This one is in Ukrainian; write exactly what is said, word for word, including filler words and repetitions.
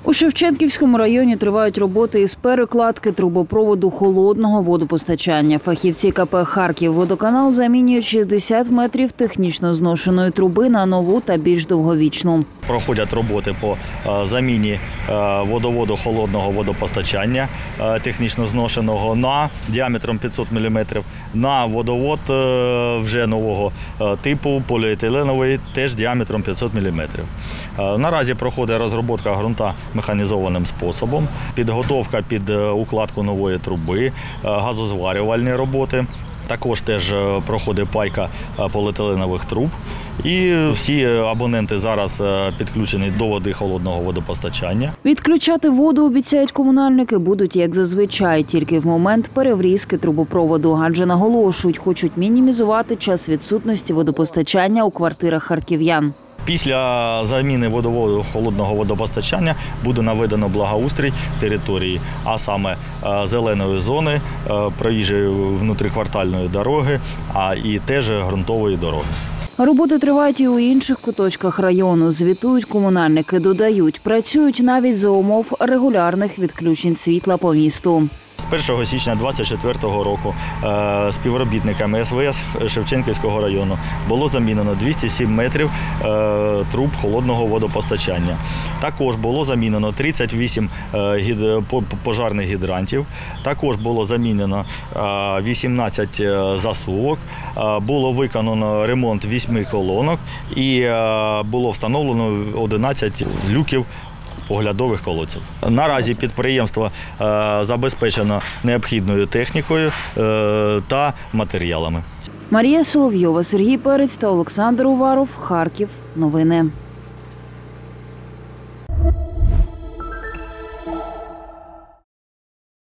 У Шевченківському районі тривають роботи із перекладки трубопроводу холодного водопостачання. Фахівці ка пе «Харківводоканал» замінюють шістдесят метрів технічно зношеної труби на нову та більш довговічну. Проходять роботи по заміні водоводу холодного водопостачання технічно зношеного на діаметром п'ятсот міліметрів, на водовод вже нового типу поліетиленовий, теж діаметром п'ятсот міліметрів. Наразі проходить розробка ґрунта механізованим способом, підготовка під укладку нової труби, газозварювальні роботи. Також теж проходить пайка поліетиленових труб. І всі абоненти зараз підключені до води холодного водопостачання. Відключати воду, обіцяють комунальники, будуть як зазвичай, тільки в момент переврізки трубопроводу. Адже наголошують, хочуть мінімізувати час відсутності водопостачання у квартирах харків'ян. Після заміни водоводу холодного водопостачання буде наведено благоустрій території, а саме зеленої зони, проїжджої внутріквартальної дороги, а і теж ґрунтової дороги. Роботи тривають і у інших куточках району. Звітують комунальники, додають, працюють навіть за умов регулярних відключень світла по місту. З першого січня двадцять четвертого року співробітниками ес ве ес Шевченківського району було замінено двісті сім метрів труб холодного водопостачання. Також було замінено тридцять вісім пожарних гідрантів, також було замінено вісімнадцять засувок, було виконано ремонт восьми колонок і було встановлено одинадцять люків оглядових колодців. Наразі підприємство забезпечено необхідною технікою та матеріалами. Марія Соловйова, Сергій Перець та Олександр Уваров. Харків. Новини.